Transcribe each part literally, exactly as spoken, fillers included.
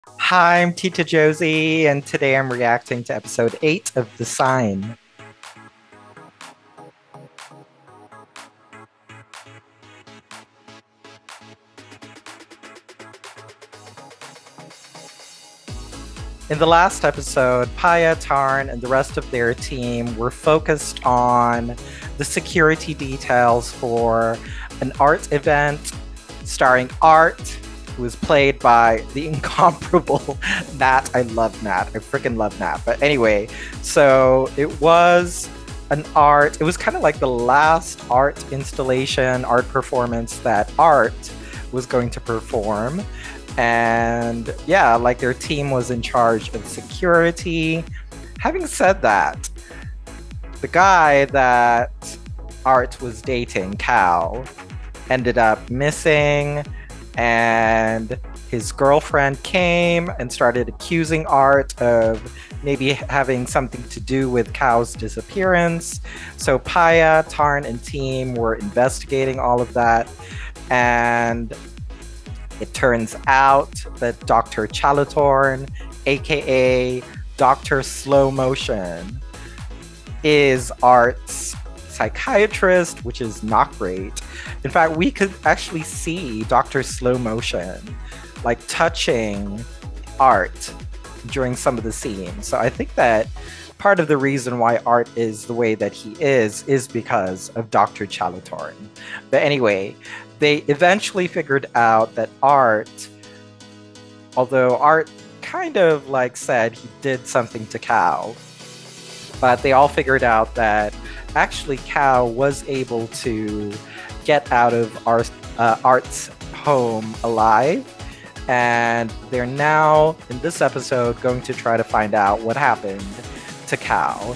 Hi, I'm Tita Josie, and today I'm reacting to episode eight of The Sign. In the last episode, Paya, Tarn, and the rest of their team were focused on the security details for an art event starring Art, who was played by the incomparable Nat. I love Nat. I freaking love Nat. But anyway, so it was an art, it was kind of like the last art installation, art performance that Art was going to perform. And yeah, like their team was in charge of security. Having said that, the guy that Art was dating, Cal, ended up missing, and his girlfriend came and started accusing Art of maybe having something to do with Cal's disappearance. So Paya, Tarn, and team were investigating all of that, and it turns out that Doctor Chalatorn, aka Doctor Slow Motion, is Art's psychiatrist, which is not great. In fact, we could actually see Doctor Slow Motion like touching Art during some of the scenes. So I think that part of the reason why Art is the way that he is is because of Doctor Chalatorn. But anyway, they eventually figured out that Art, although Art kind of like said he did something to Cal, but they all figured out that actually Cal was able to get out of Art, uh, Art's home alive. And they're now, in this episode, going to try to find out what happened to Cal.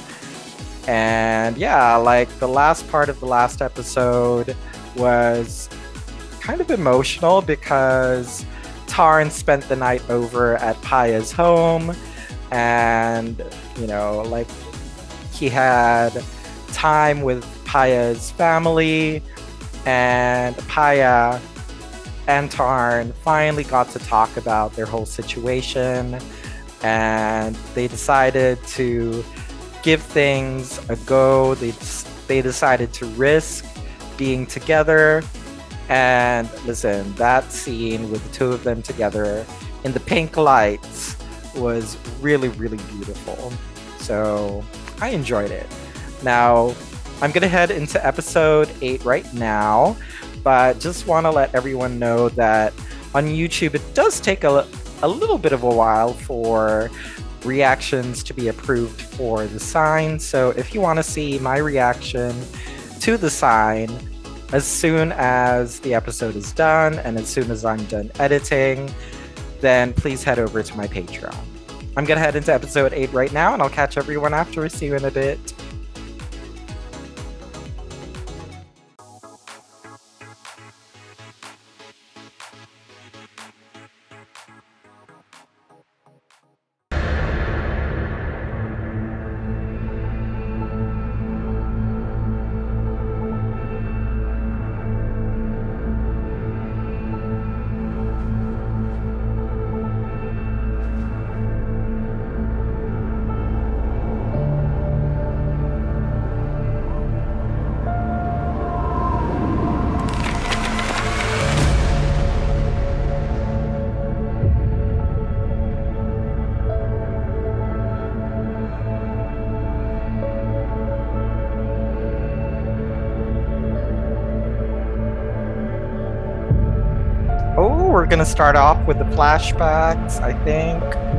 And yeah, like the last part of the last episode was kind of emotional because Tarn spent the night over at Paya's home, and you know, like he had time with Paya's family, and Paya and Tarn finally got to talk about their whole situation, and they decided to give things a go. They they decided to risk being together. And listen, that scene with the two of them together in the pink lights was really, really beautiful. So I enjoyed it. Now, I'm going to head into episode eight right now, but just want to let everyone know that on YouTube, it does take a, a little bit of a while for reactions to be approved for The Sign. So if you want to see my reaction to The Sign, as soon as the episode is done and as soon as I'm done editing, then please head over to my Patreon. I'm going to head into episode eight right now, and I'll catch everyone after. See you in a bit. Oh, we're gonna start off with the flashbacks, I think.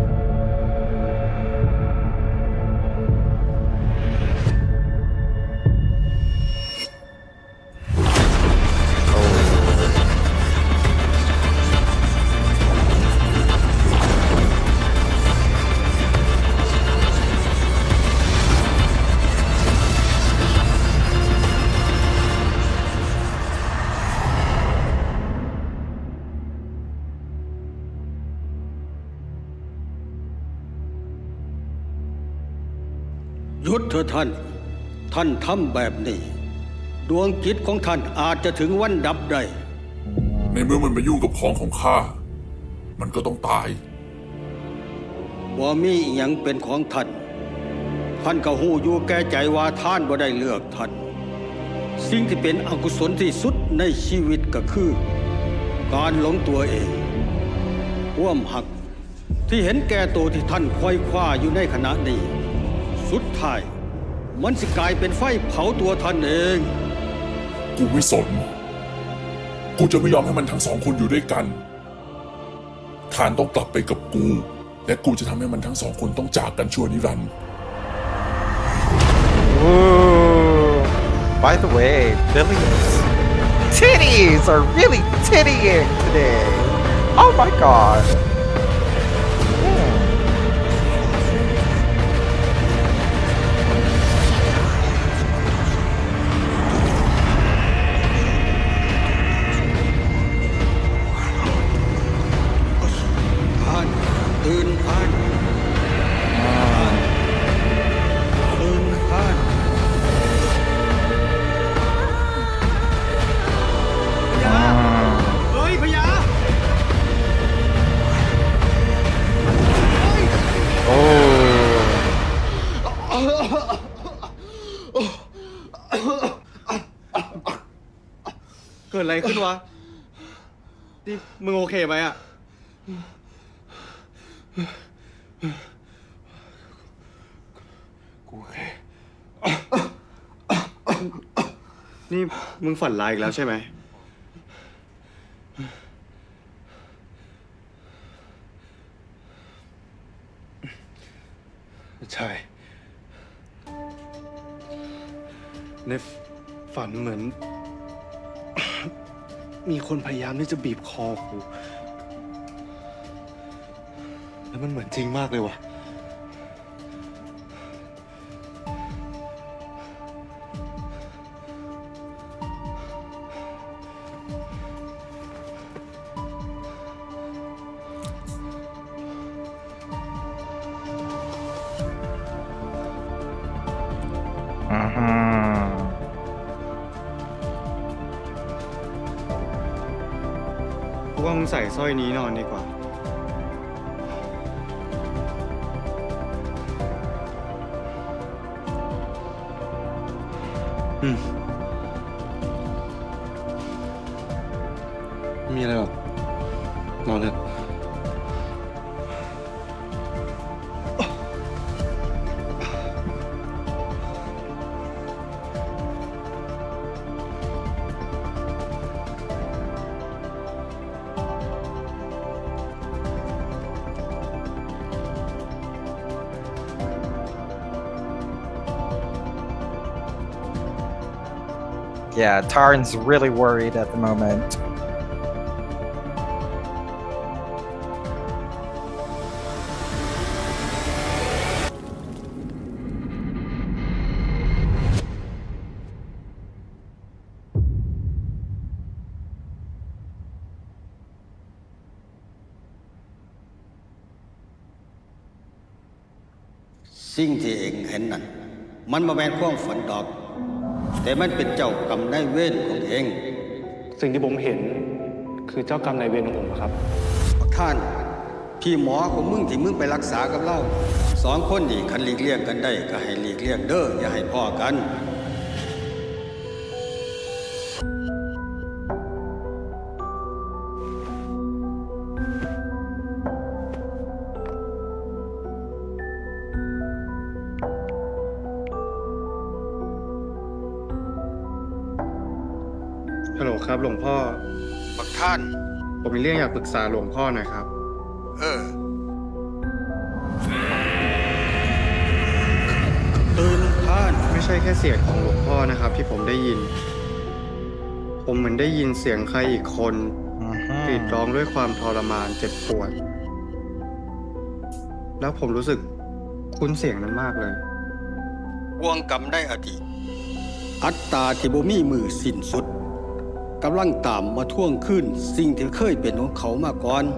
หยุดเถอะท่านท่านทำแบบนี้ดวงจิตของท่านอาจจะถึงวันดับได้ในเมื่อมันมายุ่งกับของของข้ามันก็ต้องตายว่ามีอีหยังเป็นของท่านท่านก็ฮู้อยู่แก่ใจว่าท่านบ่ได้เลือกท่านสิ่งที่เป็นอกุศลที่สุดในชีวิตก็คือการหลงตัวเองความหักที่เห็นแก่ตัวที่ท่านควยคว้าอยู่ในขณะนี้สุดท้ายมันสิกลายเป็นไฟเผาตัวท่านเองกูไม่สนกูจะไม่ยอมให้มันทั้งสองคนอยู่ด้วยกันทานต้องกลับไปกับกูและกูจะทำให้มันทั้งสองคนต้องจากกันชั่วนิรันดร์ By the way, Billy's titties are really tittying today. Oh my god. Hmm. ท่านตื่นท่านตื่นท่านเฮ้ยพญาโอ้เกิดอะไรขึ้นวะนี่มึงโอเคไหมอ่ะกูโอเคนี่มึงฝันร้ายอีกแล้วใช่ไหมใช่ในฝันเหมือน มีคนพยายามที่จะบีบคอกูแล้วมันเหมือนจริงมากเลยว่ะอือฮึกูว่ามึงใส่สร้อยนี้นอนดีกว่าอืมไม่มีอะไรหรอกนอนเถอะ Yeah, Tarn's really worried at the moment. สิ่งที่เองเห็นนั่นมันบ่แม่นความฝันดอกแต่มันเป็นเจ้ากรรมนายเวรของเองสิ่งที่ผมเห็นคือเจ้ากรรมนายเวรของผมครับท่านพี่หมอของมึงที่มึงไปรักษากับเราสองคนนี่คันหลีกเลี่ยงกันได้ก็ให้หลีกเลี่ยงเด้ออย่าให้พ้อกันฮัลโหลครับหลวงพ่อบักท่านผมมีเรื่องอยากปรึกษาหลวงพ่อหน่อยครับเออตื่นท่านไม่ใช่แค่เสียงของหลวงพ่อนะครับที่ผมได้ยินผมเหมือนได้ยินเสียงใครอีกคนกรีดร้องด้วยความทรมานเจ็บปวดแล้วผมรู้สึกคุ้นเสียงนั้นมากเลยวงกรรมได้อดีตอัตตาที่บ่มีมือสิ้นสุดกำลังตามมาท่วงขึ้นสิ่งที่เคยเป็นของเขามาก่อน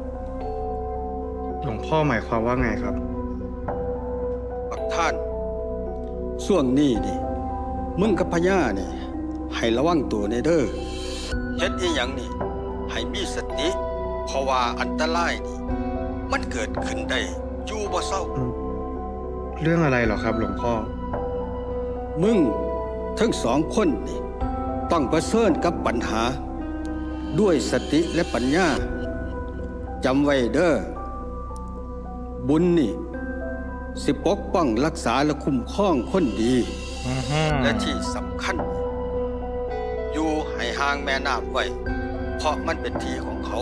หลวงพ่อหมายความว่าไงครับบักท่านช่วงนี้นี่มึงกับพญานี่ให้ระวังตัวในเด้อเฮ็ดอีหยังนี่ให้มีสติเพราะว่าอันตรายนี่มันเกิดขึ้นได้อยู่บ่เศร้าเรื่องอะไรเหรอครับหลวงพ่อมึงทั้งสองคนนี่ต้องเผชิญกับปัญหาด้วยสติและปัญญาจำไว้เด้อบุญนี่สิปกป้องรักษาและคุ้มครองคนดีและที่สำคัญอยู่ให้ห่างแม่น้ำไว้เพราะมันเป็นที่ของเขา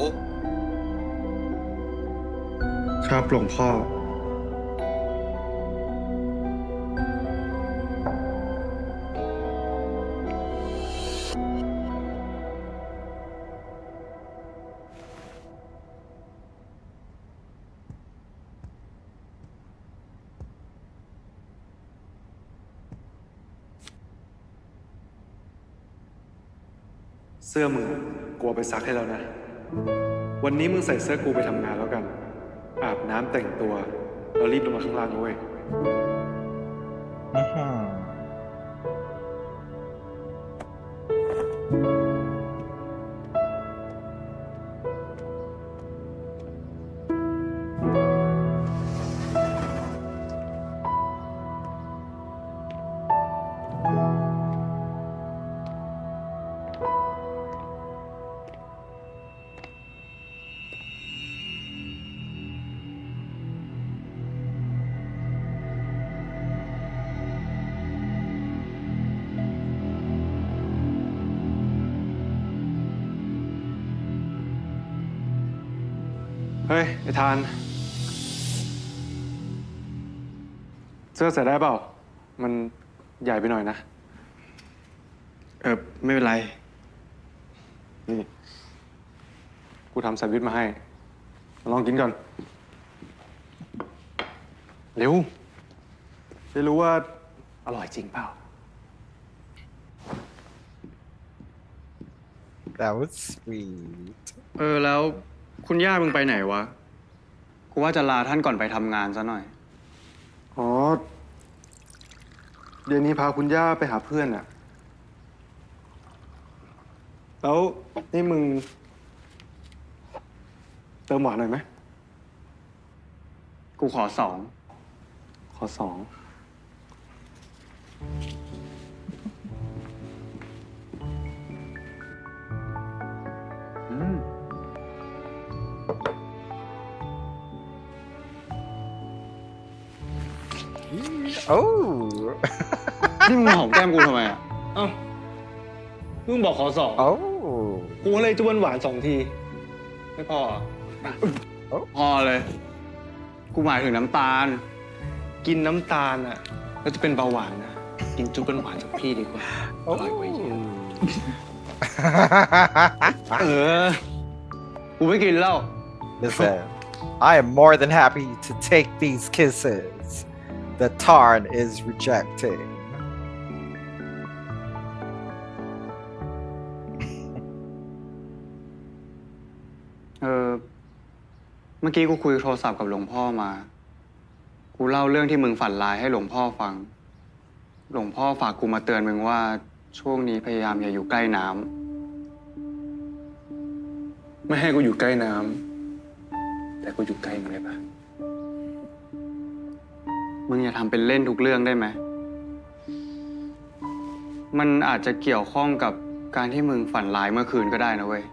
ครับหลวงพ่อเสื้อมึงกูเอาไปซักให้แล้วนะวันนี้มึงใส่เสื้อกูไปทำงานแล้วกันอาบน้ำแต่งตัวแล้วรีบลงมาข้างล่างนะเว้ยเฮ้ยไอ้ทานเสื้อใส่ได้เปล่ามันใหญ่ไปหน่อยนะเออไม่เป็นไรนี่กูทำแซนด์วิชมาให้ลองกินก่อนเร็วจะรู้ว่าอร่อยจริงเปล่า That was sweet เออแล้วคุณย่ามึงไปไหนวะกูว่าจะลาท่านก่อนไปทำงานซะหน่อยอ๋อเดี๋ยวนี้พาคุณย่าไปหาเพื่อนอะแล้วนี่มึงเติมหวานหน่อยไหมกูขอสองขอสองอืมโอ้นี่มึงหอมแก้มกูทำไมอ่ะเอ้ามึงบอกขอสองโอ้กูเลยจะวนหวานสองทีไม่พอพอเลยกูหมายถึงน้ำตาลกินน้ำตาลอ่ะแล้วจะเป็นเบาหวานนะกินจุ๊บเป็นหวานจากพี่ดีกว่าอร่อยกว่าเยอะเออกูไม่กินแล้ว Listen I am more than happy to take these kisses that Tarn is rejecting เออเมื่อกี้กูคุยโทรศัพท์กับหลวงพ่อมากูเล่าเรื่องที่มึงฝันร้ายให้หลวงพ่อฟังหลวงพ่อฝากกูมาเตือนมึงว่าช่วงนี้พยายามอย่าอยู่ใกล้น้ำไม่ให้กูอยู่ใกล้น้ำแต่กูอยู่ใกล้มึงได้ปะมึงอย่าทำเป็นเล่นทุกเรื่องได้ไหมมันอาจจะเกี่ยวข้องกับการที่มึงฝันร้ายเมื่อคืนก็ได้นะเว้ย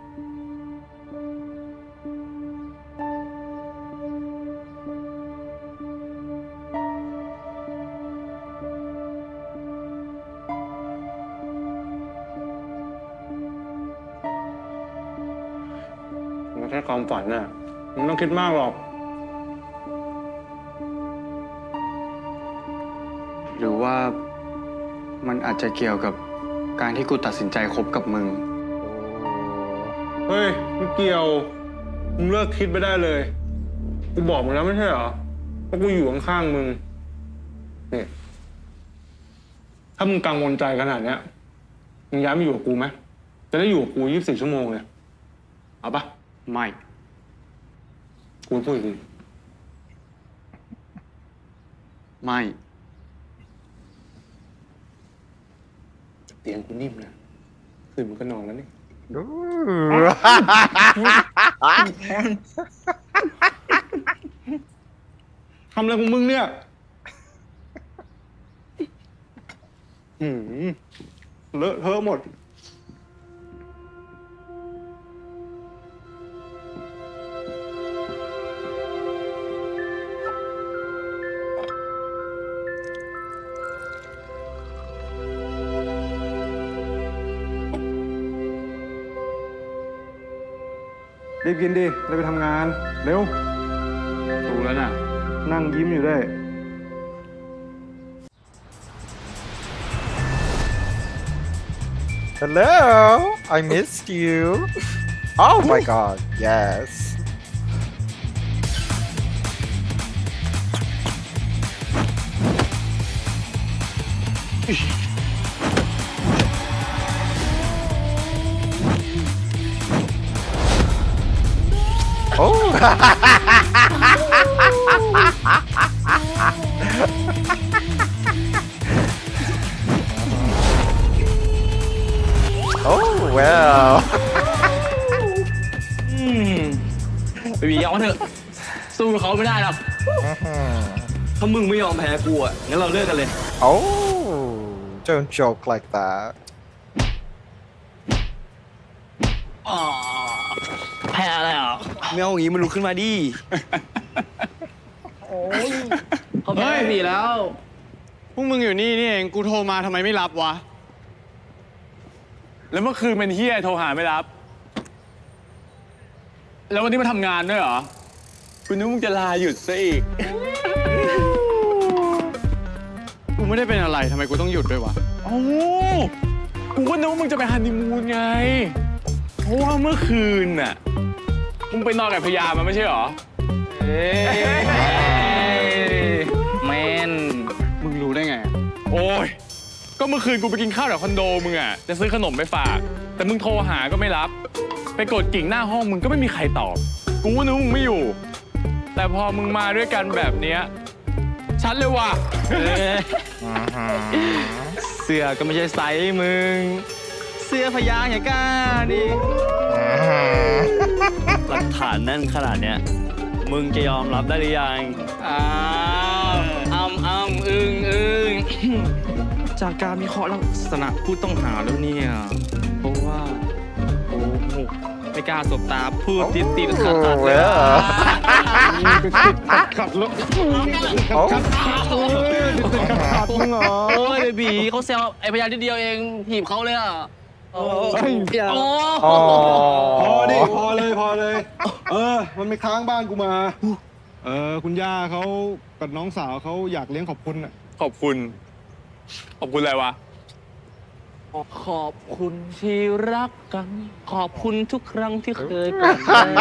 มันแค่ความฝันน่ะมึงต้องคิดมากหรอกหรือว่ามันอาจจะเกี่ยวกับการที่กูตัดสินใจคบกับมึงเฮ้ยไม่เกี่ยวมึงเลิกคิดไปได้เลยกูบอกมึงแล้วไม่ใช่เหรอว่ากูอยู่ข้างๆมึงนี่ถ้ามึงกังวลใจขนาดเนี้ยมึงย้ายมาอยู่กับกูไหมจะได้อยู่กับกูยี่สิบสี่ชั่วโมงเลยเอาปะไม่กูพูดอีกไม่เตียงกูนิ่มนะคืนมึงก็นอนแล้วนี่ทำอะไรของมึงเนี่ยหืมเลอะเทอะหมดรีบกินดิเราไปทำงานเร็วถูกแล้วน่ะนั่งยิ้มอยู่ได้ Hello, I missed you. Oh my god, yes. Oh. Oh well. อืมไปบียอมเถอะสู้เขาไม่ได้หรอกถ้ามึงไม่ยอมแพ้กูอ่ะงั้นเราเลิกกันเลย Oh, don't joke like that. อ๋อแพ้อะไรอ่ะไม่เอาอย่างงี้มันลุกขึ้นมาดิโอ้ยเขาแพ้บีแล้วพวกมึงอยู่นี่นี่เองกูโทรมาทำไมไม่รับวะแล้วเมื่อคืนเป็นเฮียโทรหาไม่รับแล้ววันนี้มาทำงานด้วยเหรอคุณนึกมึงจะลาหยุดซะอีกกูไม่ได้เป็นอะไรทำไมกูต้องหยุดด้วยวะโอ้กูก็นึกว่ามึงจะไปฮันนีมูนไงเพราะว่าเมื่อคืนน่ะมึงไปนอนกับพยามาไม่ใช่เหรอเฮ้ยแมนมึงรู้ได้ไงโอ้ยก็เมื่อคืนกูไปกินข้าวแถวคอนโดมึงอ่ะจะซื้อขนมไปฝากแต่มึงโทรหาก็ไม่รับไปกดกิ่งหน้าห้องมึงก็ไม่มีใครตอบกูก็นึกว่ามึงไม่อยู่แต่พอมึงมาด้วยกันแบบเนี้ยชัดเลยว่ะเสื้อก็ไม่ใช่ไซส์มึงเสื้อพยางอย่ากล้าดิหลักฐานแน่นขนาดเนี้ยมึงจะยอมรับได้หรือยังอ้าวอ้ำอ้ำอึ้งอึ้งจากการวิเคราะห์ลักษณะผู้ต้องหาแล้วเนี่ยเพราะว่าโอ้โหไม่กล้าสบตาพูดติดติดขัดขัดเลยขัดแล้วขัดขัดขัดมึงเหรอโอ้ยเบบีเขาแซวไอ้พยานนิดเดียวเองถีบเขาเลยอ่ะโอ้พอดิพอเลยพอเลยเออมันไม่ค้างบ้านกูมาเออคุณย่าเขากับน้องสาวเขาอยากเลี้ยงขอบคุณอ่ะขอบคุณขอบคุณอะไรวะขอบคุณที่รักกันขอบคุณทุกครั้งที่เคยกัน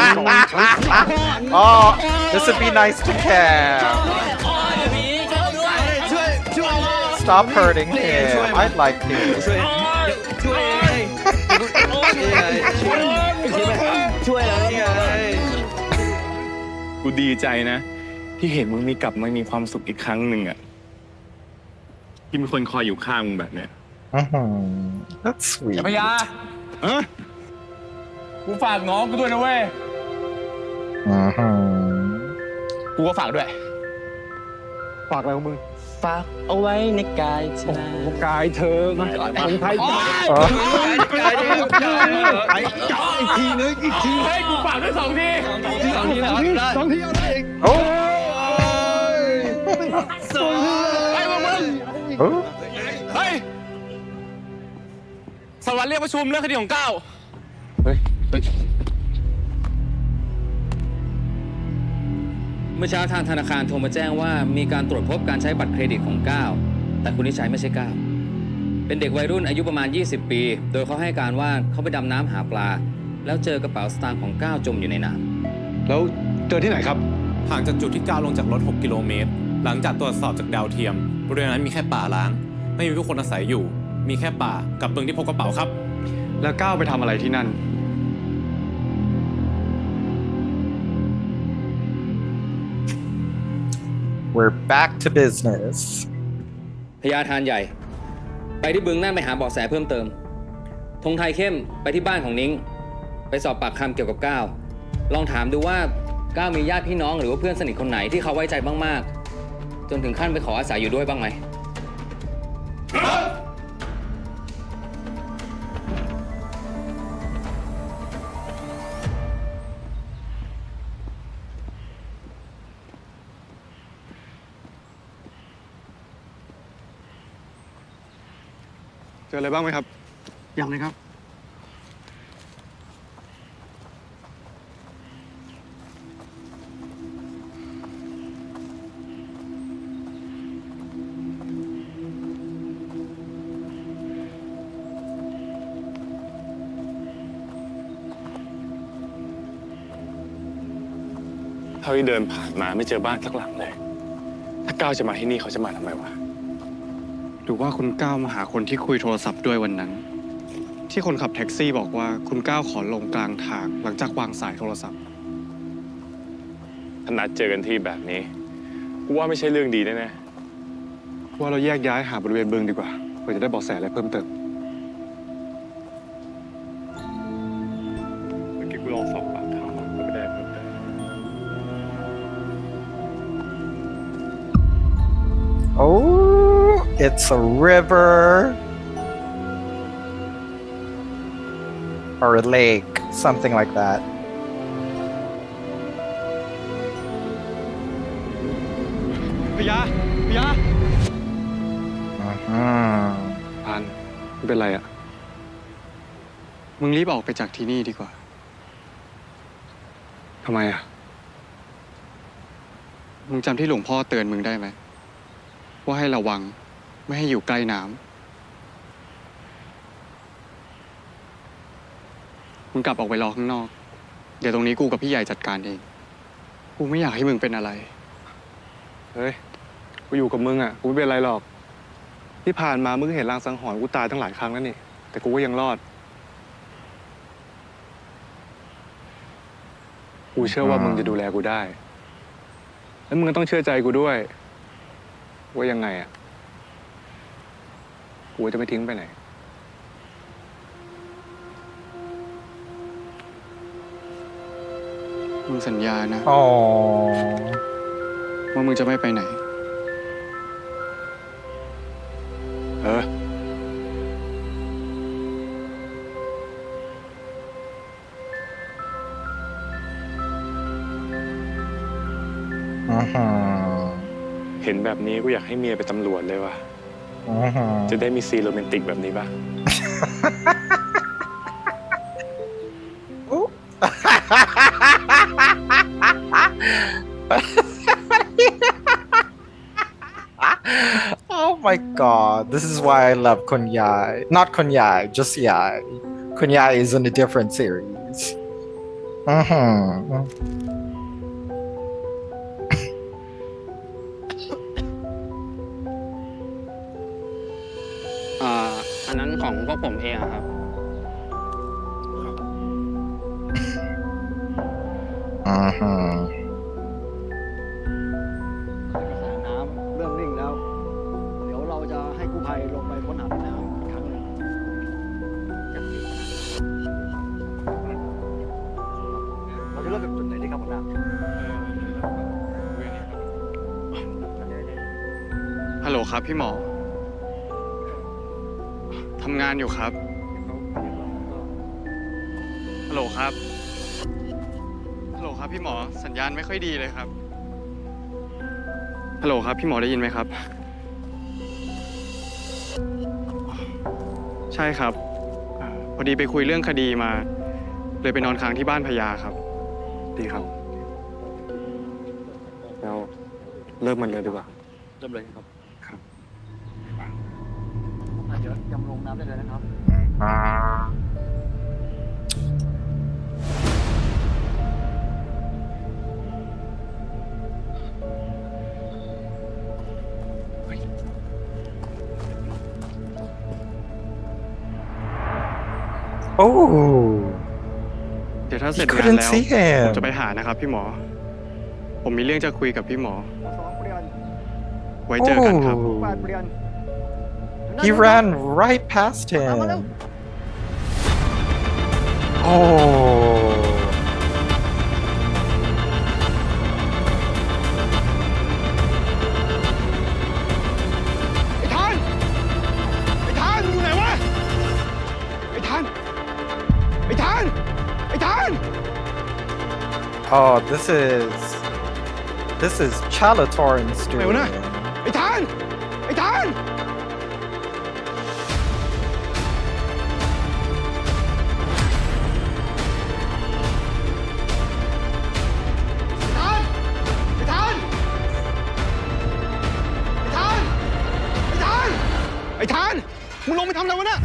Oh, this would be nice to care. Stop hurting him. I'd like to. ช่วยช่วยแล้วนี่ไงกูดีใจนะที่เห็นมึงมีกลับมามีความสุขอีกครั้งหนึ่งอ่ะที่มีคนคอยอยู่ข้างมึงแบบเนี้ย That's sweet. พยาเออกูฝากน้องกูด้วยนะเว้ยกูก็ฝากด้วยฝากอะไรของมึงฝากเอาไว้ในกายเธอกายเธอนะของไทยกายกายเธอกายอีกทีนึงอีกทีให้กูฝากด้วยสองทีสองทีสองทีสองทีเอาได้อีกโอ้ยสองไอ้พวกมึงเฮ้ยสวัสดีเรียกประชุมเรื่องคดีของก้าวเฮ้ยเมื่อเช้าทางธนาคารโทรมาแจ้งว่ามีการตรวจพบการใช้บัตรเครดิตของก้าวแต่คนที่ใช้ไม่ใช่ก้าวเป็นเด็กวัยรุ่นอายุประมาณยี่สิบปีโดยเขาให้การว่าเขาไปดำน้ำหาปลาแล้วเจอกระเป๋าสตางค์ของก้าวจมอยู่ในน้ำแล้วเจอที่ไหนครับห่างจากจุดที่ก้าวลงจากรถหกกิโลเมตรหลังจากตรวจสอบจากดาวเทียมบริเวณนั้นมีแค่ป่าร้างไม่มีผู้คนอาศัยอยู่มีแค่ป่ากับตรงที่พบกระเป๋าครับแล้วก้าวไปทำอะไรที่นั่น We're back to business. พญาทานใหญ่ไปที่บึงนั่นไปหาเบาะแสเพิ่มเติมธงไทยเข้มไปที่บ้านของนิ้งไปสอบปากคำเกี่ยวกับก้าวลองถามดูว่าก้าวมีญาติพี่น้องหรือว่าเพื่อนสนิทคนไหนที่เขาไว้ใจมากจนถึงขั้นไปขออาศัยอยู่ด้วยบ้างไหมเจออะไรบ้างไหมครับยังเลยครับเท่าที่เดินผ่านมาไม่เจอบ้านสักหลังเลย ถ้าก้าวจะมาที่นี่เขาจะมาทำไมวะหรือว่าคุณก้าวมาหาคนที่คุยโทรศัพท์ด้วยวันนั้น ที่คนขับแท็กซี่บอกว่าคุณก้าวขอลงกลางทางหลังจากวางสายโทรศัพท์ถ้านัดเจอกันที่แบบนี้กูว่าไม่ใช่เรื่องดีแน่ๆว่าเราแยกย้ายหาบริเวณบึงดีกว่าเพื่อจะได้เบาะแสอะไรเพิ่มเติมเมื่อกี้กูลองสอบปากคำก็ไม่ได้เพิ่มเติม Oh, it's a river or a lake, something like that. พยาพยา Uh-huh. พานไม่เป็นไรอ่ะมึงรีบออกไปจากที่นี่ดีกว่าทำไมอ่ะมึงจำที่หลวงพ่อเตือนมึงได้ไหมว่าให้ระวังไม่ให้อยู่ใกล้น้ำมึงกลับออกไปรอข้างนอกเดี๋ยวตรงนี้กูกับพี่ใหญ่จัดการเองกูไม่อยากให้มึงเป็นอะไรเฮ้ยกูอยู่กับมึงอ่ะกูไม่เป็นไรหรอกที่ผ่านมามึงเห็นลางสังหรณ์กูตายตั้งหลายครั้งแล้วนี่แต่กูก็ยังรอดกูเชื่อว่ามึงจะดูแลกูได้แล้วมึงก็ต้องเชื่อใจกูด้วยว่ายังไงอ่ะกูจะไม่ทิ้งไปไหนมึงสัญญานะอ๋อว่ามึงจะไม่ไปไหนเอออือหือเห็นแบบนี้กูอยากให้เมียไปนตำรวจเลยว่ะอือหือจะได้มีซีนโรแมนติกแบบนี้ป่ะ Oh my god, this is why I love Kunyai. Not Kunyai, just Yai. Kunyai is in a different series. Mm-hmm. อ่าอันนั้นของพวกผมเองอะครับ Mm-hmm. น้ำเริ่มนิ่งแล้วเดี๋ยวเราจะให้กู้ภัยลงไปค้นหาในน้ำอีกครั้งหนึ่งเราจะเริ่มจากจุดไหนดีครับหัวหน้าฮัลโหลครับพี่หมอทำงานอยู่ครับฮัลโหลครับฮัลโหลครับพี่หมอสัญญาณไม่ค่อยดีเลยครับฮัลโหลครับพี่หมอได้ยินไหมครับใช่ครับพอดีไปคุยเรื่องคดีมาเลยไปนอนค้างที่บ้านพญาครับดีครับเราเริ่มมันเลยดีกว่าเริ่มเลยครับครับเดี๋ยวยำลงน้ำได้เลยนะครับโอ้เดี๋ยวถ้าเสร็จงานแล้วผมจะไปหานะครับพี่หมอผมมีเรื่องจะคุยกับพี่หมอไว้เจอกันครับ He ran right past him. Oh. Oh, this is this is Chalatorn's ไง doing. วะน่ะไอ้ทานไอ้ทานไอ้ทานมึงลงไปทำอะไรวะเนี่ย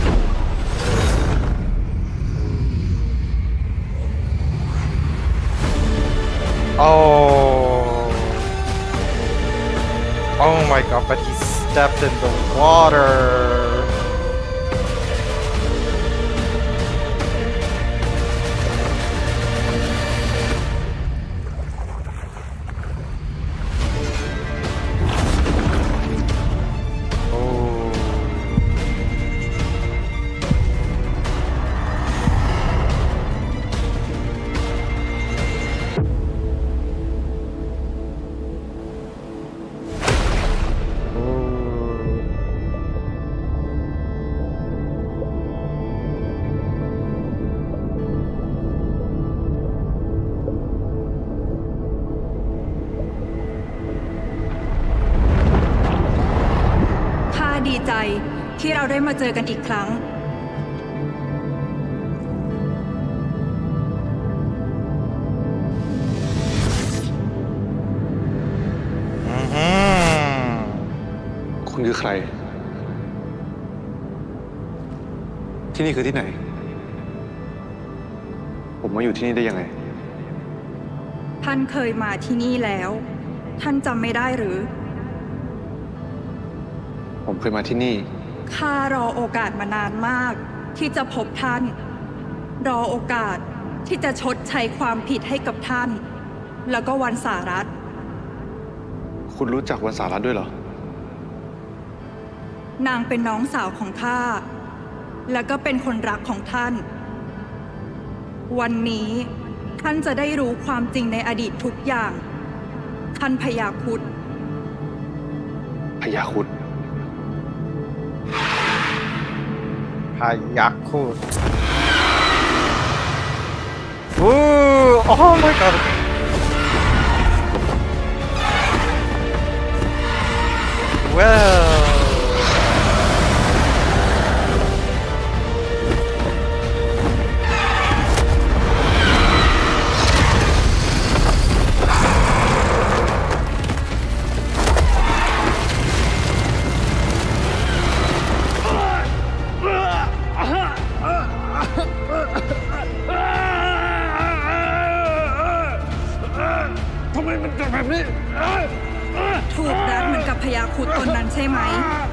Oh. Oh my god, but he stepped in the water. ดีใจที่เราได้มาเจอกันอีกครั้งคุณคือใคร ที่นี่คือที่ไหน ผมมาอยู่ที่นี่ได้ยังไงท่านเคยมาที่นี่แล้ว ท่านจำไม่ได้หรือผมเคยมาที่นี่ข้ารอโอกาสมานานมากที่จะพบท่านรอโอกาสที่จะชดใช้ความผิดให้กับท่านแล้วก็วันสารัตคุณรู้จักวันสารัตด้วยเหรอนางเป็นน้องสาวของข้าแล้วก็เป็นคนรักของท่านวันนี้ท่านจะได้รู้ความจริงในอดีตทุกอย่างท่านพญาครุฑพญาครุฑ Hayakut. Ooh! Oh my god! Well. ถูกรัดเหมือนกับพญาครุฑตนนั้นใช่ไหม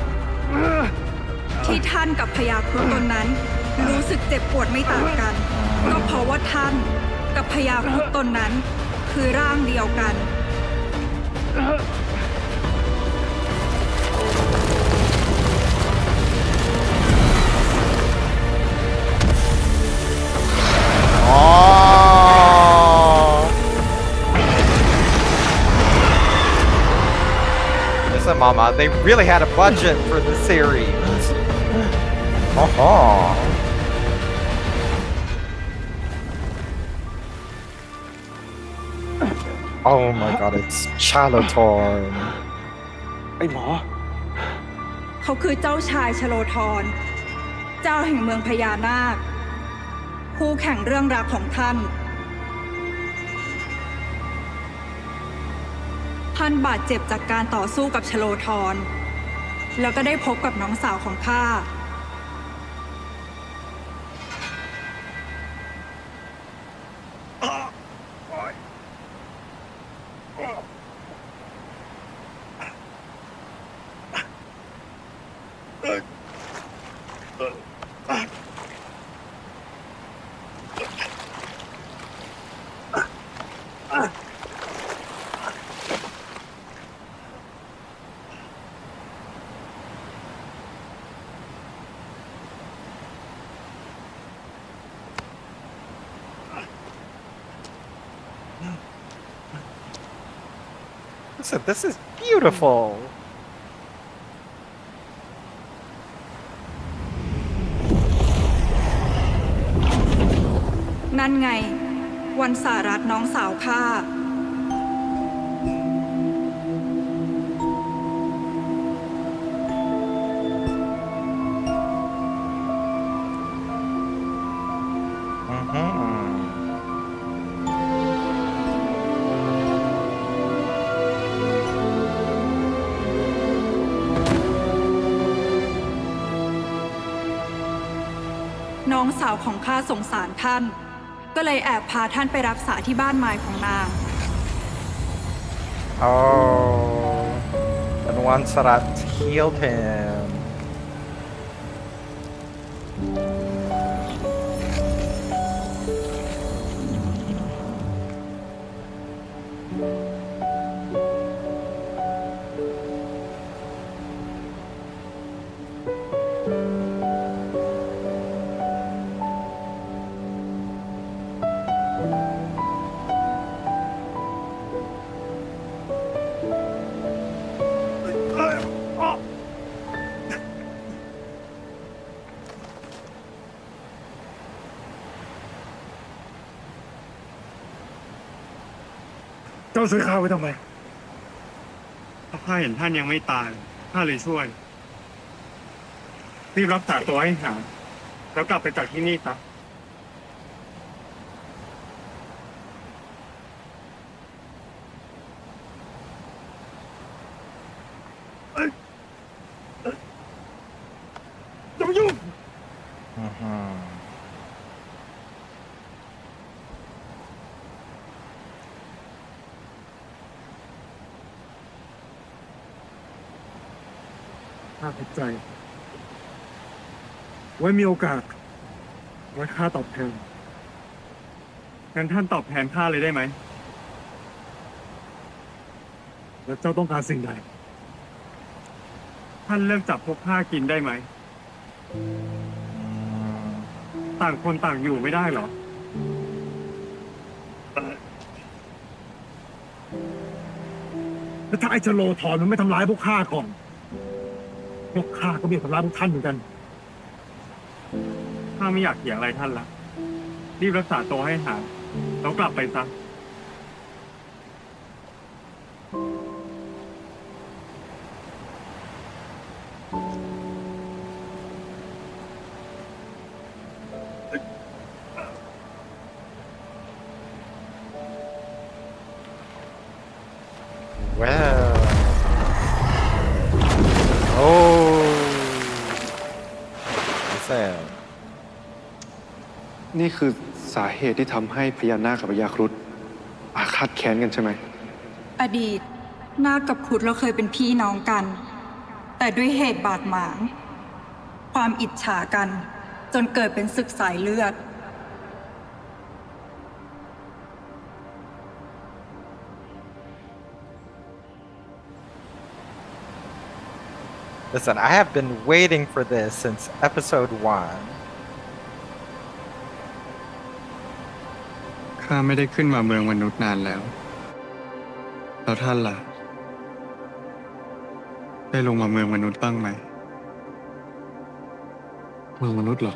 ที่ท่านกับพญาครุฑตนนั้นรู้สึกเจ็บปวดไม่ต่างกันก็เพราะว่าท่านกับพญาครุฑตนนั้นคือร่างเดียวกัน Mama, they really had a budget for the series. Uh-huh. Oh my god, it's Chalatorn. ไอ้หมอเขาคือเจ้าชายชโลธรเจ้าแห่งเมืองพญานาคคู่แข่งเรื่องรักของท่านท่านบาดเจ็บจากการต่อสู้กับชโลธรแล้วก็ได้พบกับน้องสาวของข้า Listen, this is beautiful. นั่นไงวันสารัตน้องสาวข้าน้องสาวของข้าสงสารท่านก็เลยแอบพาท่านไปรักษาที่บ้านไม้ของนาง Oh, and one Sarat healed him. เจ้าซื้อข้าวไว้ทำไมถ้าข้าเห็นท่านยังไม่ตายข้าเลยช่วยรีบรักษาตัวให้หายแล้วกลับไปจากที่นี่ซะอย่ามายุ่งข้าเข้าใจไว้มีโอกาสไว้ข้าตอบแทนงั้นท่านตอบแทนข้าเลยได้ไหมแล้วเจ้าต้องการสิ่งใดท่านเลิกจับพวกข้ากินได้ไหมต่างคนต่างอยู่ไม่ได้หรอแล้วถ้าไอ้เจโลถอนมันไม่ทำร้ายพวกข้าก่อนพวกข้าก็มีทำร้ายพวกท่านเหมือนกันข้าไม่อยากเถียงอะไรท่านละรีบรักษาตัวให้หายแล้วกลับไปซะ Well. Oh. What's that? นี่คือสาเหตุที่ทำให้พญานาคกับพญาครุฑอาฆาตแค้นกันใช่ไหมอดีตนาคกับครุฑเราเคยเป็นพี่น้องกัน แต่ด้วยเหตุบาดหมางความอิจฉากันจนเกิดเป็นศึกสายเลือด Listen, I have been waiting for this since episode one. ข้าไม่ได้ขึ้นมาเมืองมนุษย์นานแล้ว แล้วท่านล่ะ ได้ลงมาเมืองมนุษย์บ้างไหม เมืองมนุษย์เหรอ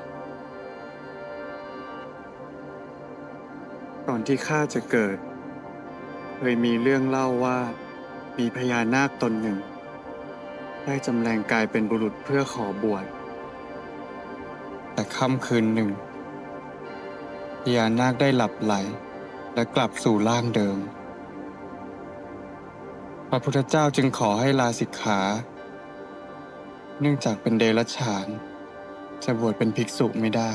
ก่อนที่ข้าจะเกิดเคยมีเรื่องเล่าว่ามีพญานาคตนหนึ่งได้จำแรงกายเป็นบุรุษเพื่อขอบวชแต่ค่ำคืนหนึ่งพญานาคได้หลับไหลและกลับสู่ร่างเดิมพระพุทธเจ้าจึงขอให้ลาสิกขาเนื่องจากเป็นเดรัจฉานจะบวชเป็นภิกษุไม่ได้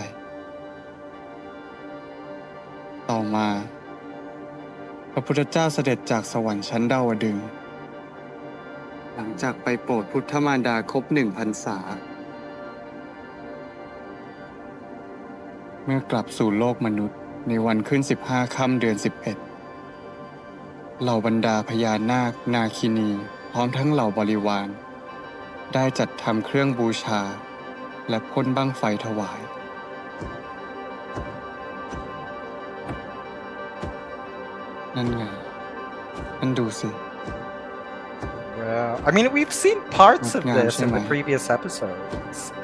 ต่อมาพระพุทธเจ้าเสด็จจากสวรรค์ชั้นดาวดึงส์หลังจากไปโปรดพุทธมารดาครบหนึ่งพรรษาเมื่อกลับสู่โลกมนุษย์ในวันขึ้นสิบห้าค่ำเดือนสิบเอ็ดเหล่าบรรดาพญานาคนาคินีพร้อมทั้งเหล่าบริวารได้จัดทำเครื่องบูชาและพ่นบั้งไฟถวายนั่นไงนั่นดูสิ Well, I mean, we've seen parts of this in the previous episodes,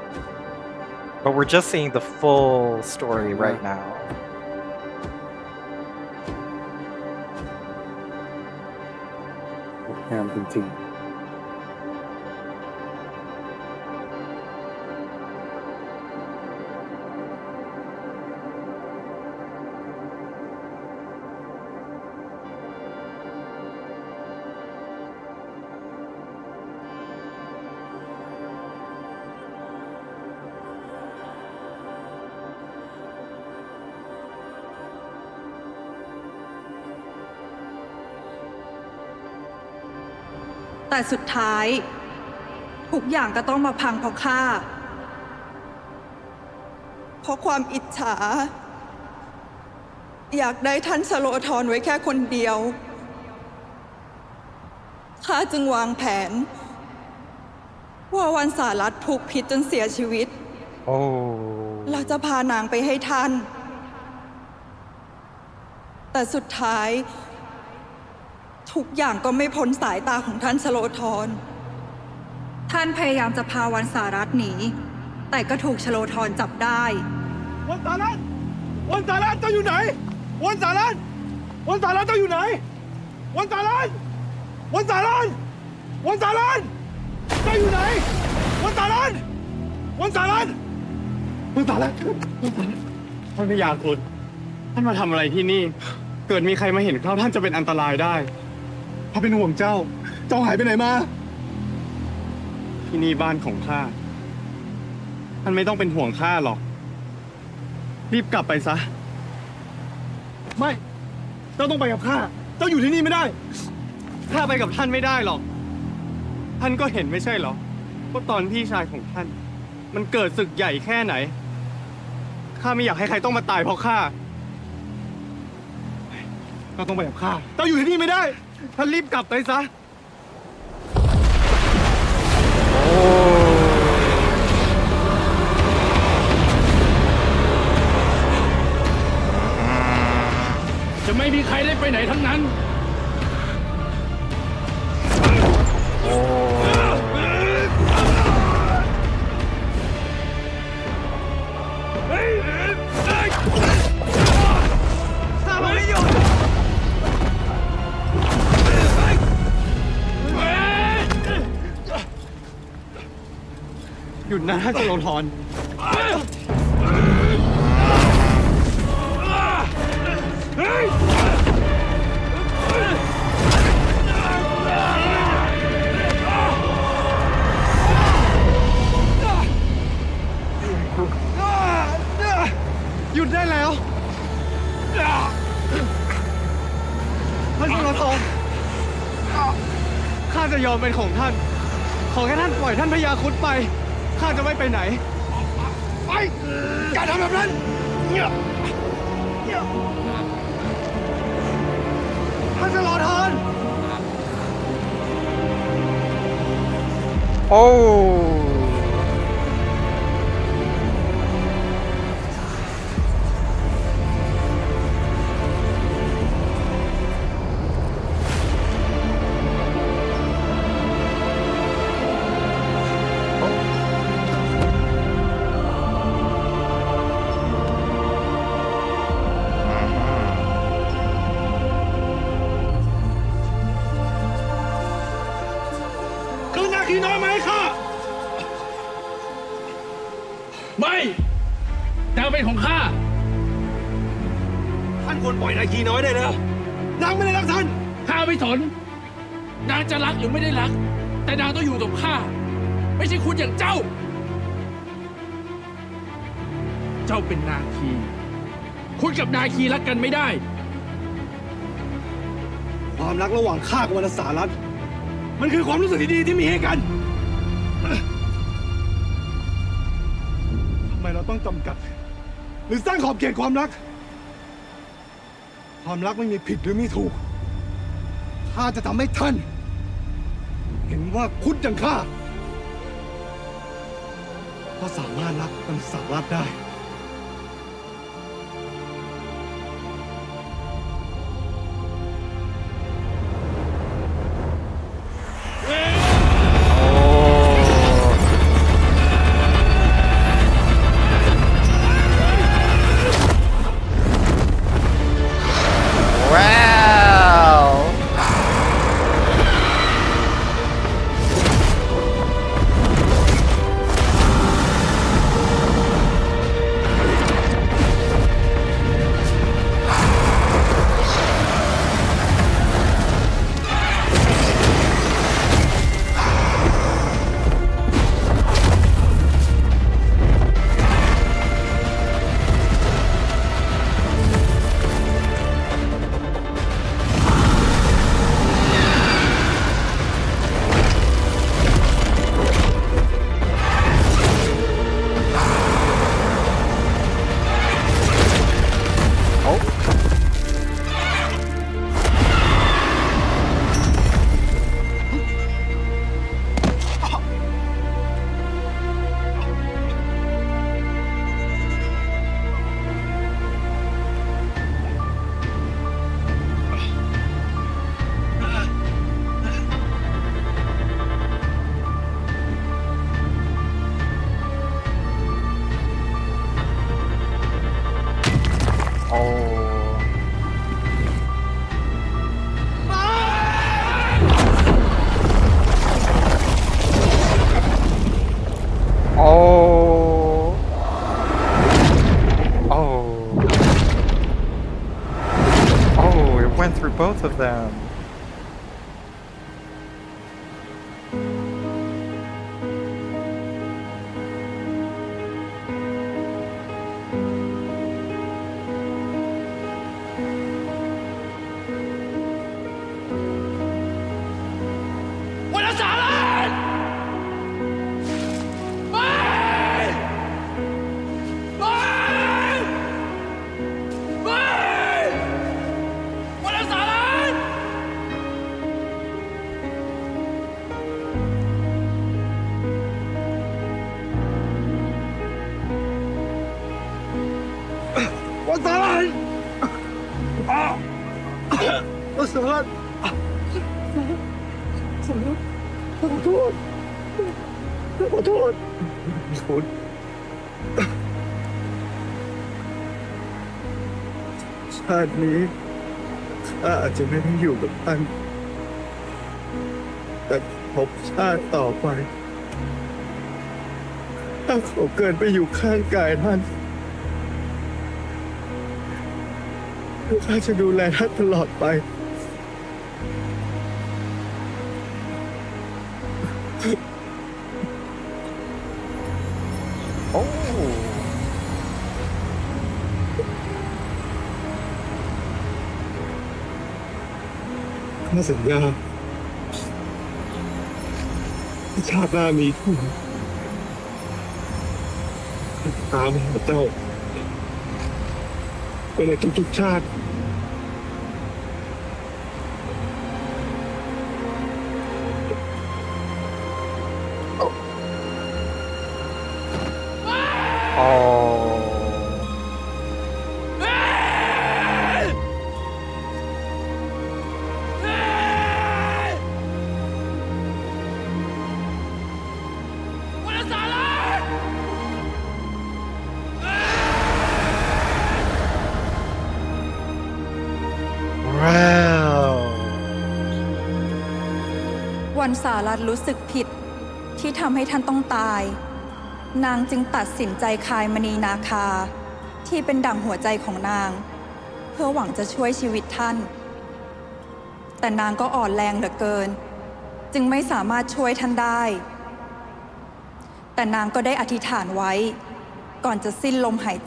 but we're just seeing the full story right now. งดงามจริงๆแต่สุดท้ายทุกอย่างก็ต้องมาพังเพราะข้าเพราะความอิจฉาอยากได้ท่านสโลธรไว้แค่คนเดียวข้าจึงวางแผนว่าวันสารัตถูกพิษจนเสียชีวิตโอ้เราจะพานางไปให้ท่านแต่สุดท้ายทุกอย่างก็ไม่พ้นสายตาของท่านสโลธรท่านพยายามจะพาวันสารัตหนีแต่ก็ถูกสโลธรจับได้วันสารัตวันสารัตเจ้าอยู่ไหนวันสารัตวันสารัตเจ้าอยู่ไหนวันสารัตวันสารัตวันสารัตเจ้าอยู่ไหนวันสารัตวันสารัตวันสารัตท่านพญาคุณท่านมาทำอะไรที่นี่เกิดมีใครมาเห็นเข้าท่านจะเป็นอันตรายได้ข้าเป็นห่วงเจ้าเจ้าหายไปไหนมาที่นี่บ้านของข้าท่านไม่ต้องเป็นห่วงข้าหรอกรีบกลับไปซะไม่เจ้าต้องไปกับข้าเจ้าอยู่ที่นี่ไม่ได้ข้าไปกับท่านไม่ได้หรอกท่านก็เห็นไม่ใช่หรอว่าตอนพี่ชายของท่านมันเกิดศึกใหญ่แค่ไหนข้าไม่อยากให้ใครต้องมาตายเพราะข้าเจ้าต้องไปกับข้าเจ้าอยู่ที่นี่ไม่ได้ท่านรีบกลับไปซะจะไม่มีใครได้ไปไหนทั้งนั้นข้าไม่หยุดหยุดนะท่านสโลธรหยุดได้แล้วท่านสโลธรข้าจะยอมเป็นของท่านขอแค่ท่านปล่อยท่านพญาครุฑไปข้าจะไม่ไปไหนไปอย่าทำแบบนั้นท่านสโลธรโอ้ไม่นางเป็นของข้าท่านควรปล่อยนาคีน้อยได้แล้วนางไม่ได้รักท่านข้าไม่สนนางจะรักหรือไม่ได้รักแต่นางต้องอยู่กับข้าไม่ใช่คุณอย่างเจ้าเจ้าเป็นนาคีคุณกับนาคีรักกันไม่ได้ความรักระหว่างข้ากับวรรณสารัตมันคือความรู้สึกดีๆที่มีให้กันทำไมเราต้องจำกัดหรือสร้างขอบเขตความรักความรักไม่มีผิดหรือมีถูกข้าจะทำให้ท่านเห็นว่าคุณอย่างข้าก็สามารถรักวรรณสารัตได้สารัตไม่ไม่ไม่วันสารัตวันสารัตวันสารัตขอโทษขอโทษคุณชาตินี้ข้าอาจจะไม่ได้อยู่กับท่านแต่พบชาติต่อไปข้าขอเกินไปอยู่ข้างกายท่านข้าจะดูแลท่านตลอดไปโอ้ข้าสัญญาชาติหน้ามีคุณตามหาเจ้าไปในทุกๆชาติโอ้วันสารัตรู้สึกผิดที่ทำให้ท่านต้องตายนางจึงตัดสินใจคายมณีนาคาที่เป็นดั่งหัวใจของนางเพื่อหวังจะช่วยชีวิตท่านแต่นางก็อ่อนแรงเหลือเกินจึงไม่สามารถช่วยท่านได้แต่นางก็ได้อธิษฐานไว้ก่อนจะสิ้นลมหายใจ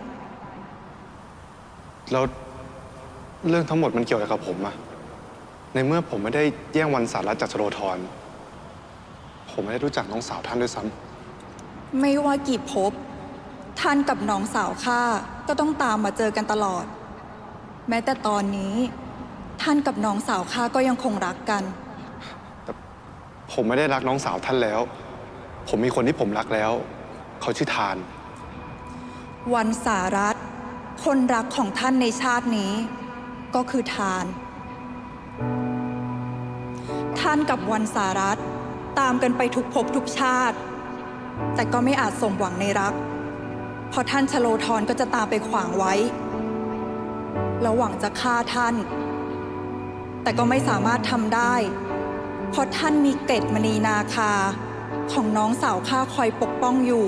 แล้วเรื่องทั้งหมดมันเกี่ยวอะไรกับผมอะในเมื่อผมไม่ได้แย่งวันสารัตจากชโลธรผมไม่ได้รู้จักน้องสาวท่านด้วยซ้ำไม่ว่ากี่ภพท่านกับน้องสาวข้าก็ต้องตามมาเจอกันตลอดแม้แต่ตอนนี้ท่านกับน้องสาวข้าก็ยังคงรักกันแต่ผมไม่ได้รักน้องสาวท่านแล้วผมมีคนที่ผมรักแล้วเขาชื่อทานวันสารัตคนรักของท่านในชาตินี้ก็คือทานท่านกับวันสารัตตามกันไปทุกภพทุกชาติแต่ก็ไม่อาจสมหวังในรักเพราะท่านชโลธรก็จะตามไปขวางไว้แล้วหวังจะฆ่าท่านแต่ก็ไม่สามารถทำได้เพราะท่านมีเกตมณีนาคาของน้องสาวข้าคอยปกป้องอยู่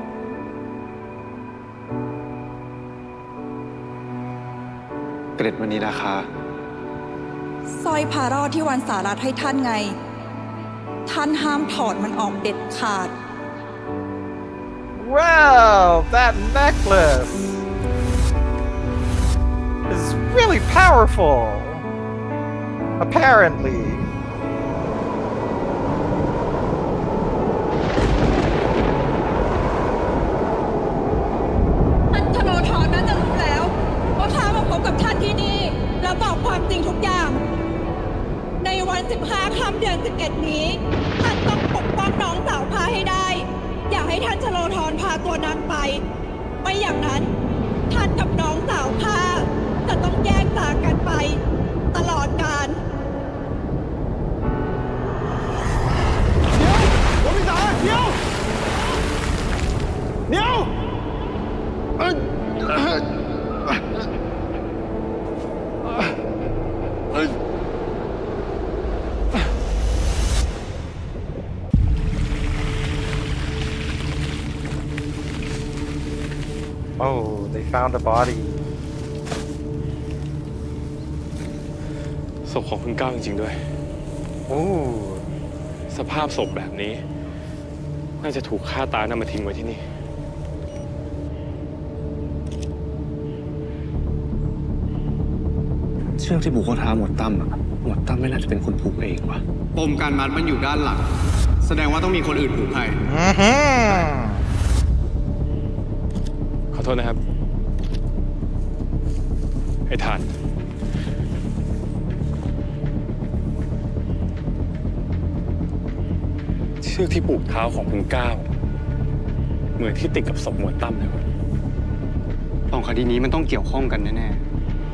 เกร็ดมณีนาคาสร้อยพารอดที่วันสารัตให้ท่านไงท่านห้ามถอดมันออกเด็ดขาด Wow, that necklace is really powerful. Apparently. ท่านชโลธรน่าจะรู้แล้วว่าข้ามาพบกับท่านที่นี่แล้วบอกความจริงทุกอย่างในวันสิบห้าค่ำเดือนสิบเอ็ดนี้ท่านต้องปกป้องน้องสาวข้าให้ได้อย่าให้ท่านชโลธรพาตัวนางไปไม่อย่างนั้นท่านกับน้องสาวข้าจะต้องแยกจากกันไปตลอดกาลเดี๋ยวพี่สาเดี๋ยวเดี๋ยวเอ้ยเอ้ย Oh, they found a body. ศพของคุณก้าวจริงๆด้วยโอ้สภาพศพแบบนี้น่าจะถูกฆ่าตายนำมาทิ้งไว้ที่นี่เชือกที่ผูกข้อเท้าหมดตั้มอะหมวดตั้มไม่น่าจะเป็นคนผูกเองวะปมการมัดมันอยู่ด้านหลังแสดงว่าต้องมีคนอื่นผูกให้ขอโทษนะครับไอ้ทานเชือกที่ผูกเท้าของคุณก้าวเหมือนที่ติดกับศพหมวดตั้มเลยครับสองคดีนี้มันต้องเกี่ยวข้องกันแน่ๆ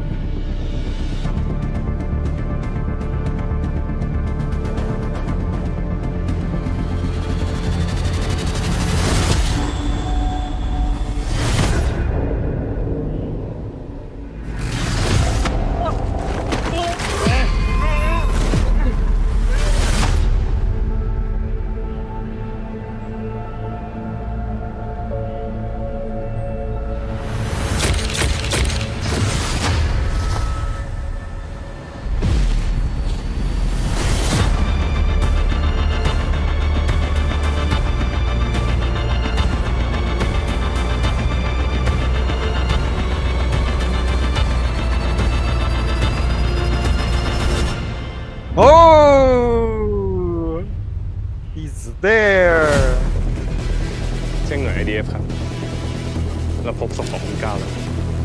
เช่นหน่วย ไอ ดี เอฟ ครับเราพบศพของคุณก้าวแล้ว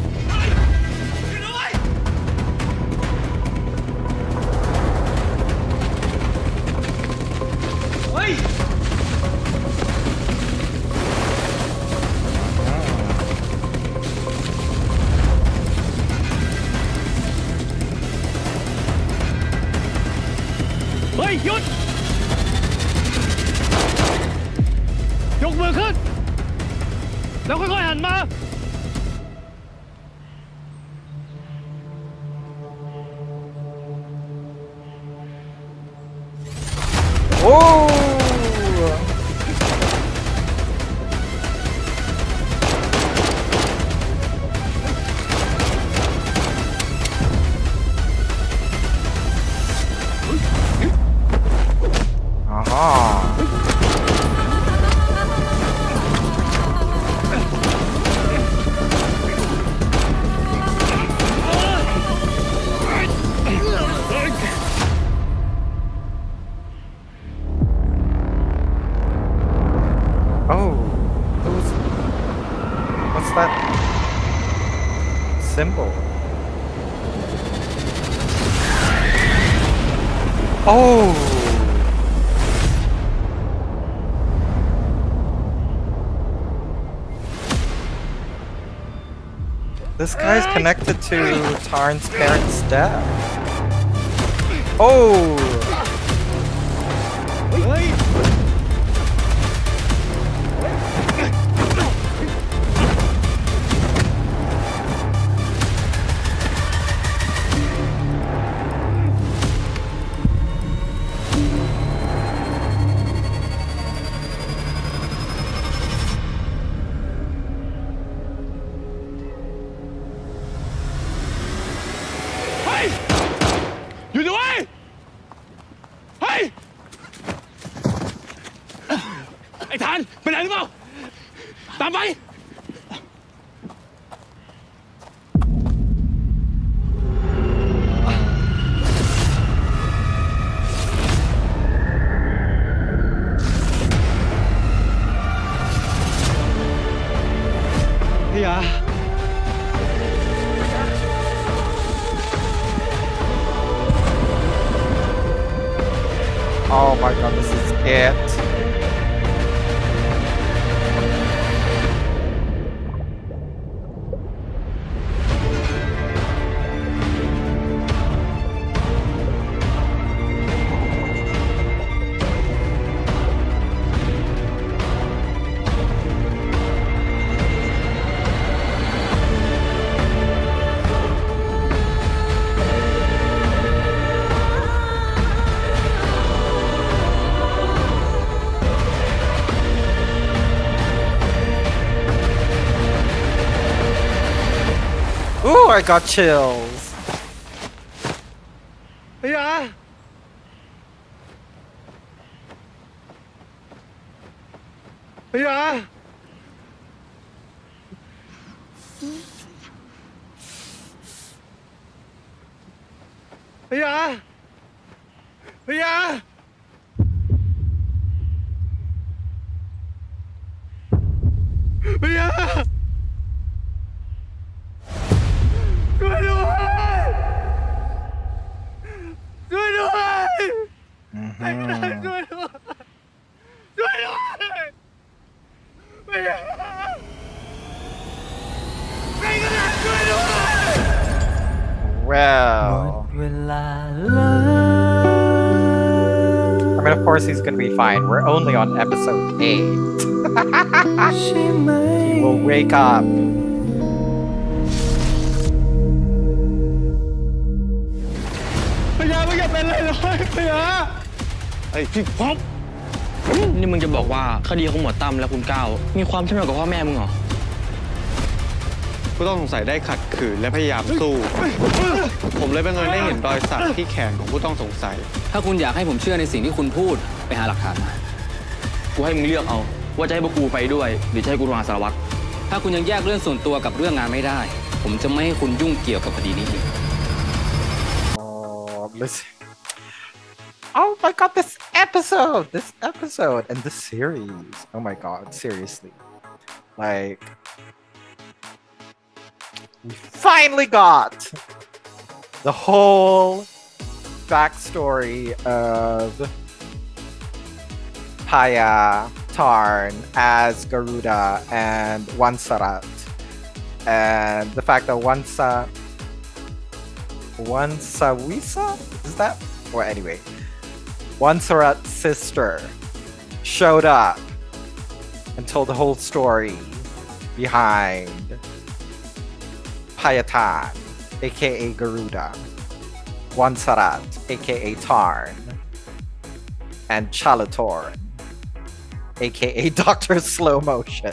เฮ้ยเฮ้ยหยุดยกมือขึ้นแล้วค่อยๆหันมาโอ้อ่าฮะsymbol. Oh! This guy's connected to Tarn's parents' death. Oh! Oh my god, this is it. Ooh, I got chills. Yeah. Yeah. Yeah. พยาพยาช่วยด้วยช่วยด้วยไอ้กระดาษช่วยด้วยช่วยด้วยพยาไอ้กระดาษช่วยด้วย Well, I mean, of course he's gonna be fine. We're only on episode eight. He will wake up. พยาไม่อยากเป็นอะไรเลยพยาไอ้พี่พบนี่มึงจะบอกว่าคดีของหมวดตั้มและคุณก้าวมีความเชื่อมโยงกับพ่อแม่มึงเหรอผู้ต้องสงสัยได้ขัดขืนและพยายามสู้ ผมเลยบังเอิญได้เห็นรอยสักที่แขนของผู้ต้องสงสัยถ้าคุณอยากให้ผมเชื่อในสิ่งที่คุณพูดไปหาหลักฐานมากูให้มึงเลือกเอาว่าจะให้พวกกูไปด้วยหรือจะให้กูโทรหาสารวัตรถ้าคุณยังแยกเรื่องส่วนตัวกับเรื่องงานไม่ได้ ผมจะไม่ให้คุณยุ่งเกี่ยวกับคดีนี้อีก Oh, listen. Oh my god, this episode! This episode and this series. Oh my god, seriously. Like, we finally got the whole backstory of Paya, Tarn as Garuda and Wansarat. And the fact that Wansa... Wansawisa? Is that? Or anyway. Wansarat's sister showed up and told the whole story behind Payatan, aka Garuda, Wansarat, aka Tarn, and Chalatorn, aka Doctor Slow Motion.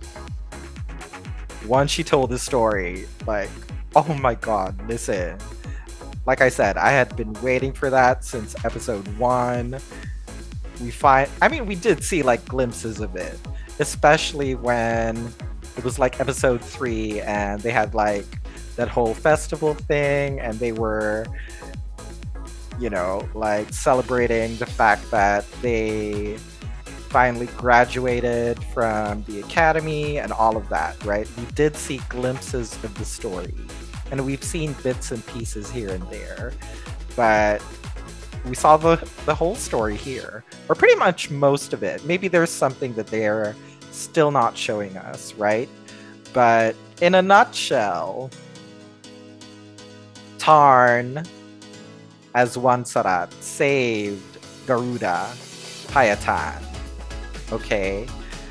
Once she told the story, like, oh my god, listen. Like I said, I had been waiting for that since episode one. We find, I mean, we did see like glimpses of it, especially when it was like episode three and they had like that whole festival thing and they were, you know, like celebrating the fact that they finally graduated from the academy and all of that, right? We did see glimpses of the story. And we've seen bits and pieces here and there, but we saw the, the whole story here, or pretty much most of it. Maybe there's something that they're still not showing us, right? But in a nutshell, Tarn, as Wansarat, saved Garuda, Payatan, okay?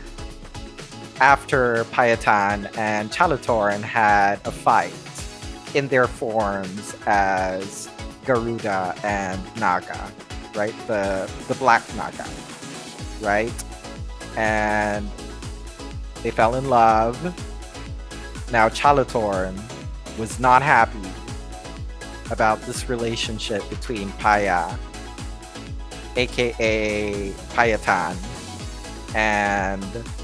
After Payatan and Chalatorn had a fight in their forms as Garuda and Naga, right? The the Black Naga, right? And they fell in love. Now Chalatorn was not happy about this relationship between Paya, aka Payatan, and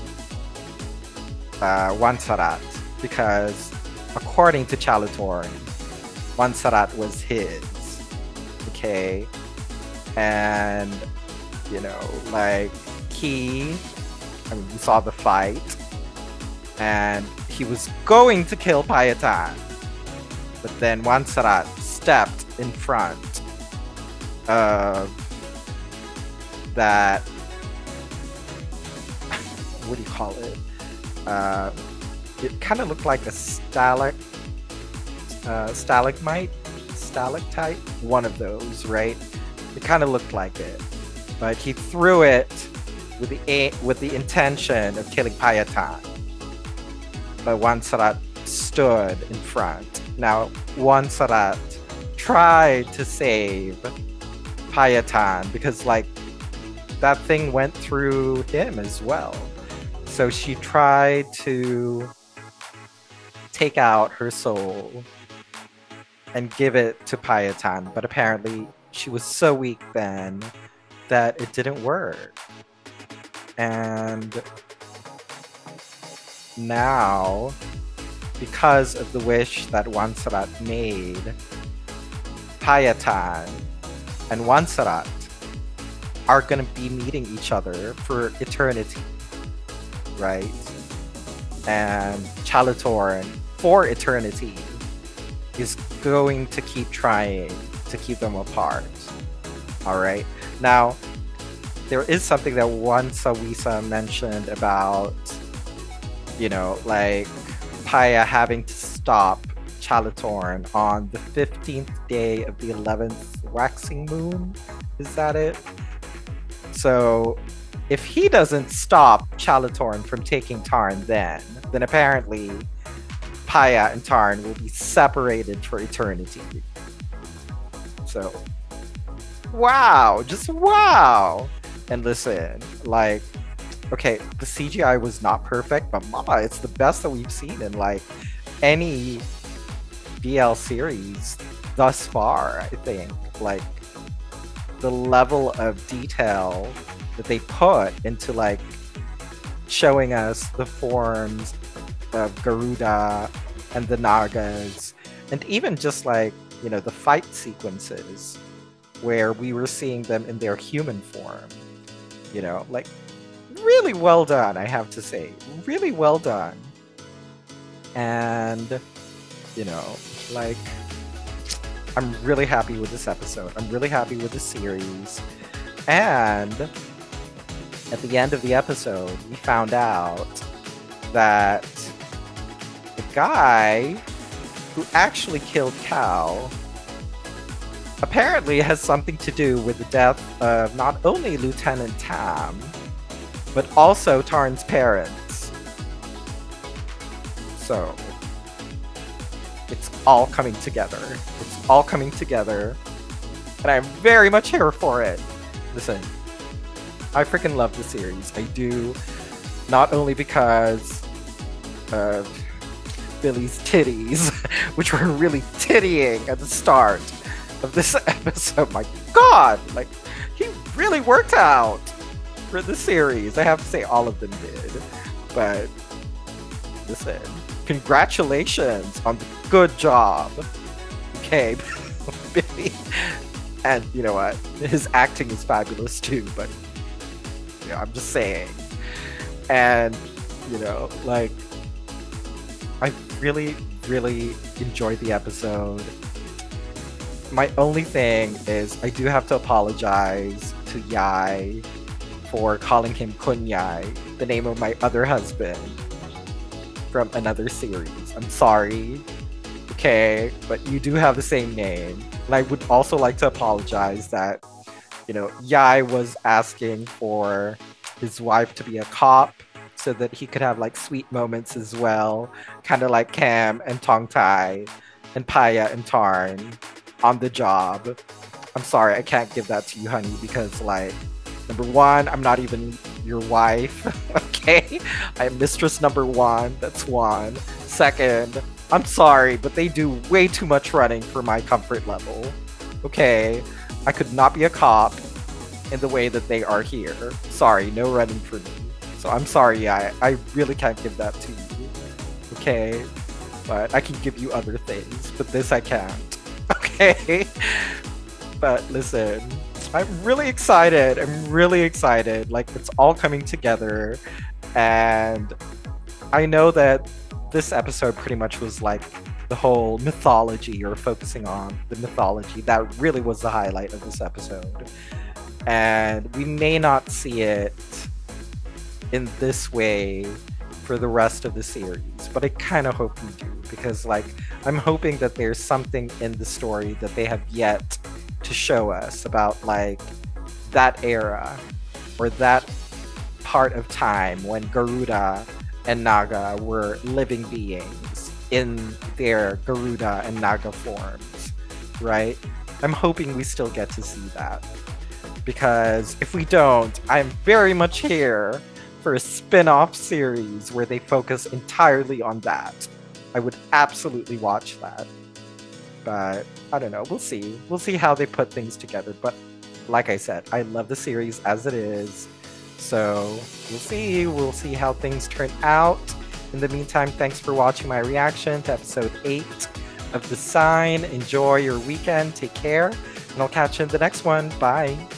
uh, Wansarat, because according to Chalatorn, Wansarat was his, okay? And, you know, like, he, I mean, we saw the fight, and he was going to kill Payatan, but then Wansarat stepped in front of that, what do you call it? Uh, It kind of looked like a stalac, uh, stalagmite, stalactite, one of those, right? It kind of looked like it, but he threw it with the a with the intention of killing Payatan. But Wansarat stood in front. Now Wansarat tried to save Payatan because, like, that thing went through him as well. So she tried to take out her soul and give it to Payatan, but apparently she was so weak then that it didn't work. And now, because of the wish that Wansarat made, Payatan and Wansarat are going to be meeting each other for eternity, right? And Chalatorn, for eternity, is going to keep trying to keep them apart. All right. Now, there is something that one Sawisa mentioned about, you know, like Paya having to stop Chalatorn on the fifteenth day of the eleventh waxing moon. Is that it? So if he doesn't stop Chalatorn from taking Tarn then, then apparently Paya and Tarn will be separated for eternity. So, wow, just wow. And listen, like, okay, the C G I was not perfect, but mama, it's the best that we've seen in like any B L series thus far, I think. Like, the level of detail that they put into like showing us the forms of Garuda and the Nagas, and even just like, you know, the fight sequences where we were seeing them in their human form, you know, like really well done, I have to say, really well done. And, you know, like, I'm really happy with this episode. I'm really happy with the series. And at the end of the episode, we found out that the guy who actually killed Cal apparently has something to do with the death of not only Lieutenant Tam, but also Tarn's parents. So, it's all coming together. It's all coming together. And I'm very much here for it. Listen, I freaking love the series. I do. Not only because of Billy's titties, which were really tittying at the start of this episode. My god! Like, he really worked out for the series. I have to say all of them did. But, listen, congratulations on the good job. Okay, Billy. And you know what? His acting is fabulous too, but you know, I'm just saying. And, you know, like, I really, really enjoyed the episode. My only thing is I do have to apologize to Yai for calling him Kunyai, the name of my other husband from another series. I'm sorry. Okay, but you do have the same name. And I would also like to apologize that, you know, Yai was asking for his wife to be a cop so that he could have like sweet moments as well, kind of like Cam and Tongtai and Paya and Tarn on the job. I'm sorry, I can't give that to you, honey, because like, number one, I'm not even your wife, okay? I'm mistress number one, that's one. Second, I'm sorry, but they do way too much running for my comfort level, okay? I could not be a cop in the way that they are here. Sorry, no running for me. So I'm sorry, I, I really can't give that to you, okay? But I can give you other things, but this I can't, okay? But listen, I'm really excited. I'm really excited. Like, it's all coming together. And I know that this episode pretty much was like the whole mythology, or focusing on the mythology. That really was the highlight of this episode. And we may not see it in this way for the rest of the series, but I kind of hope we do, because like, I'm hoping that there's something in the story that they have yet to show us about like that era or that part of time when Garuda and Naga were living beings in their Garuda and Naga forms, right? I'm hoping we still get to see that, because if we don't, I'm very much here for a spin-off series where they focus entirely on that. I would absolutely watch that. But I don't know, we'll see. We'll see how they put things together. But like I said, I love the series as it is. So we'll see. We'll see how things turn out. In the meantime, thanks for watching my reaction to episode eight of The Sign. Enjoy your weekend. Take care. And I'll catch you in the next one. Bye.